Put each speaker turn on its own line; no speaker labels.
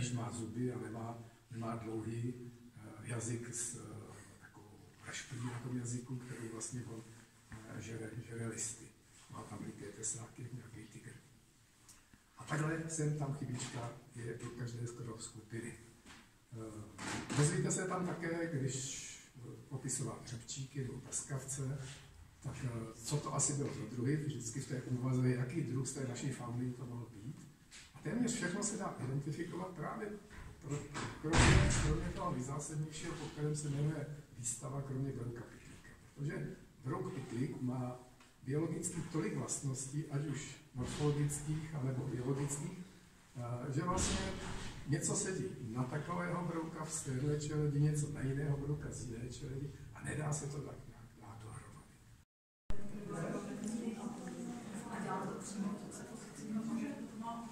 když má zuby a nemá dlouhý jazyk s takovou rašplí na tom jazyku, kterou vlastně on žere listy. Má tam liké tesáky, nějaký tygr. A takhle sem tam chybička je pro každé skoro skupiny. Dozvíte se tam také, když popisoval hřebčíky nebo prskavce, tak co to asi bylo za druhy, vždycky v té úvaze, jaký druh z té naší fauny to mohl být. A téměř všechno se dá identifikovat právě kromě toho nejzásadnějšího, po kterém se jmenuje výstava, kromě brouka pytlíka. Protože brouk pytlík má biologicky tolik vlastností, ať už morfologických, anebo biologických, že vlastně něco sedí na takového brouka v téhle čeledi, něco na jiného brouka z jiné čeledi a nedá se to tak nějak dát dohromady.
A dělá to přímo, to se to že to má